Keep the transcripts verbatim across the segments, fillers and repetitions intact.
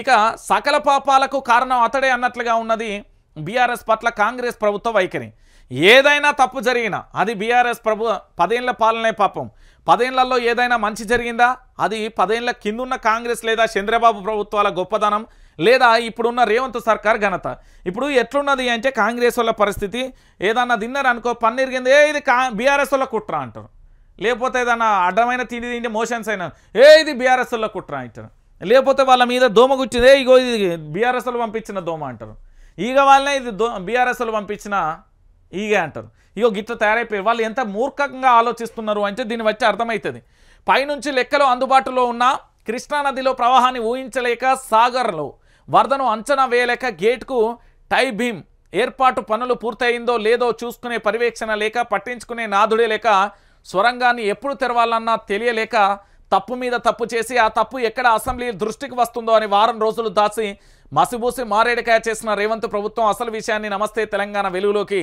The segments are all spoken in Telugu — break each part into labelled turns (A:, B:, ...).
A: ఇక సకల పాపాలకు కారణం అతడే అన్నట్లుగా ఉన్నది బీఆర్ఎస్ పట్ల కాంగ్రెస్ ప్రభుత్వ వైఖరి. ఏదైనా తప్పు జరిగినా అది బీఆర్ఎస్ ప్రభు పదేళ్ల పాలనే పాపం. పదేళ్లలో ఏదైనా మంచి జరిగిందా అది పదేళ్ల కిందున్న కాంగ్రెస్ లేదా చంద్రబాబు ప్రభుత్వాల గొప్పదనం లేదా ఇప్పుడున్న రేవంత్ సర్కార్ ఘనత. ఇప్పుడు ఎట్లున్నది అంటే కాంగ్రెస్ వాళ్ళ పరిస్థితి ఏదన్నా తిన్నారు అనుకో పన్నీరిగింది ఏ ఇది కా బీఆర్ఎస్ వాళ్ళ కుట్ర అంటారు. లేకపోతే ఏదన్నా అడ్డమైన తిండి తిండి మోషన్స్ అయినా ఏ ఇది బీఆర్ఎస్ వాళ్ళ కుట్ర అంటారు. లేకపోతే వాళ్ళ మీద దోమ గుచ్చిందే ఇగో ఇది బీఆర్ఎస్ వాళ్ళు పంపించిన దోమ అంటారు. ఈగ వాళ్ళనే ఇది దో బీఆర్ఎస్ వాళ్ళు పంపించిన ఈగే అంటారు. ఇగో గిట్ల తయారైపోయి వాళ్ళు ఎంత మూర్ఖంగా ఆలోచిస్తున్నారు అంటే దీన్ని బట్టి అర్థమవుతుంది. పైనుంచి లెక్కలు అందుబాటులో ఉన్న కృష్ణానదిలో ప్రవాహాన్ని ఊహించలేక సాగర్లో వరదను అంచనా వేయలేక గేట్కు టై భీమ్ ఏర్పాటు పనులు పూర్తయిందో లేదో చూసుకునే పర్యవేక్షణ లేక పట్టించుకునే నాదుడే లేక సొరంగాన్ని ఎప్పుడు తెరవాలన్నా తెలియలేక తప్పు మీద తప్పు చేసి ఆ తప్పు ఎక్కడ అసెంబ్లీ దృష్టికి వస్తుందో అని వారం రోజులు దాచి మసిబూసి మారేడుకాయ చేసిన రేవంత్ ప్రభుత్వం అసలు విషయాన్ని నమస్తే తెలంగాణ వెలుగులోకి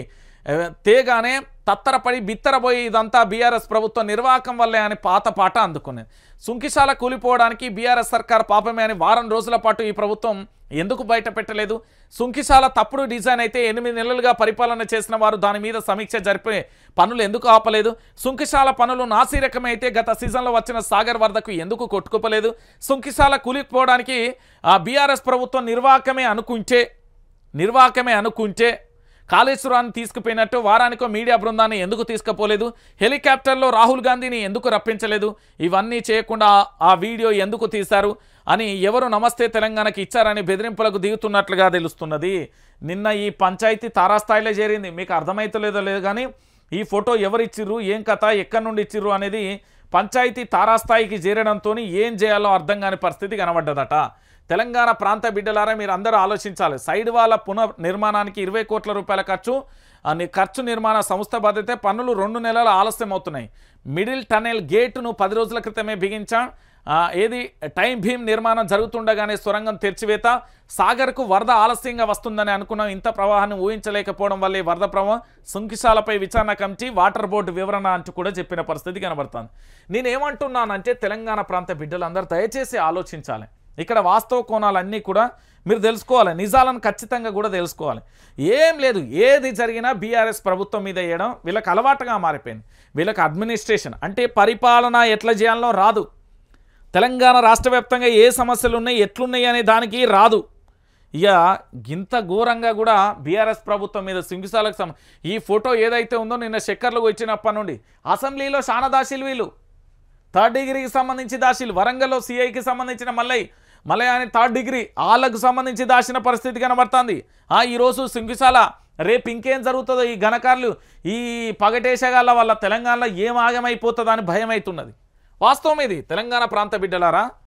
A: తేగానే తత్తరపడి బిత్తరబోయి ఇదంతా బీఆర్ఎస్ ప్రభుత్వం నిర్వాహకం వల్లే అని పాత పాట అందుకునేది. సుంకిశాల కూలిపోవడానికి బీఆర్ఎస్ సర్కార్ పాపమే అని వారం రోజుల పాటు ఈ ప్రభుత్వం ఎందుకు బయట పెట్టలేదు? సుంకిశాల తప్పుడు డిజైన్ అయితే ఎనిమిది నెలలుగా పరిపాలన చేసిన వారు దాని మీద సమీక్ష జరిపే పనులు ఎందుకు ఆపలేదు? సుంకిశాల పనులు నాసిరకమైతే గత సీజన్లో వచ్చిన సాగర్ వరదకు ఎందుకు కొట్టుకోపలేదు? సుంకిశాల కూలిపోవడానికి ఆ బీఆర్ఎస్ ప్రభుత్వం నిర్వాహకమే అనుకుంటే నిర్వాహకమే అనుకుంటే కాళేశ్వరాన్ని తీసుకుపోయినట్టు వారానికో మీడియా బృందాన్ని ఎందుకు తీసుకుపోలేదు? హెలికాప్టర్లో రాహుల్ గాంధీని ఎందుకు రప్పించలేదు? ఇవన్నీ చేయకుండా ఆ వీడియో ఎందుకు తీశారు అని ఎవరు నమస్తే తెలంగాణకి ఇచ్చారని బెదిరింపులకు దిగుతున్నట్లుగా తెలుస్తున్నది. నిన్న ఈ పంచాయతీ తారాస్థాయిలో చేరింది. మీకు అర్థమవుతలేదో లేదు కానీ ఈ ఫోటో ఎవరు ఇచ్చిర్రు ఏం కథ ఎక్కడి నుండి ఇచ్చిర్రు అనేది పంచాయతీ తారాస్థాయికి చేరడంతో ఏం చేయాలో అర్థం కాని పరిస్థితి కనబడ్డదట. తెలంగాణ ప్రాంత బిడ్డలారా మీరు అందరూ ఆలోచించాలి. సైడ్ వాళ్ళ పునః నిర్మాణానికి ఇరవై కోట్ల రూపాయల ఖర్చు ఖర్చు నిర్మాణ సంస్థ బాధ్యత పనులు రెండు నెలల ఆలస్యం అవుతున్నాయి. మిడిల్ టనెల్ గేటును పది రోజుల క్రితమే బిగించా ఏది టైం భీమ్ నిర్మాణం జరుగుతుండగానే సొరంగం తెరిచివేత సాగర్కు వరద ఆలస్యంగా వస్తుందని అనుకున్నాం. ఇంత ప్రవాహాన్ని ఊహించలేకపోవడం వల్లే వరద ప్రవాహం సుంకిశాలపై విచారణ కమిటీ వాటర్ బోర్డు వివరణ అంటూ కూడా చెప్పిన పరిస్థితి కనబడుతుంది. నేనేమంటున్నానంటే తెలంగాణ ప్రాంత బిడ్డలందరూ దయచేసి ఆలోచించాలి. ఇక్కడ వాస్తవ కోణాలన్నీ కూడా మీరు తెలుసుకోవాలి. నిజాలను ఖచ్చితంగా కూడా తెలుసుకోవాలి. ఏం లేదు ఏది జరిగినా బీఆర్ఎస్ ప్రభుత్వం మీద వేయడం వీళ్ళకి అలవాటుగా మారిపోయింది. వీళ్ళకి అడ్మినిస్ట్రేషన్ అంటే పరిపాలన ఎట్లా చేయాలో రాదు. తెలంగాణ రాష్ట్ర వ్యాప్తంగా ఏ సమస్యలు ఉన్నాయి ఎట్లున్నాయి అనే దానికి రాదు. ఇక గింత ఘోరంగా కూడా బీఆర్ఎస్ ప్రభుత్వం మీద సింగిసాలకు సమ ఈ ఫోటో ఏదైతే ఉందో నిన్న చక్కర్లు వచ్చినప్పటి నుండి అసెంబ్లీలో చాలా దాశీలు వీళ్ళు థర్డ్ డిగ్రీకి సంబంధించి దాశీలు వరంగల్లో సిఐకి సంబంధించిన మల్లయ్య మల్లయ్య అని థర్డ్ డిగ్రీ వాళ్ళకు సంబంధించి దాచిన పరిస్థితి కనబడుతుంది. ఈరోజు సింగిసాల రేపు ఇంకేం జరుగుతుందో ఈ ఘనకారులు ఈ పగటేసగాళ్ళ వల్ల తెలంగాణలో ఏం ఆగమైపోతుందో అని భయం అవుతున్నది. వాస్తవం ఇది తెలంగాణ ప్రాంత బిడ్డలారా.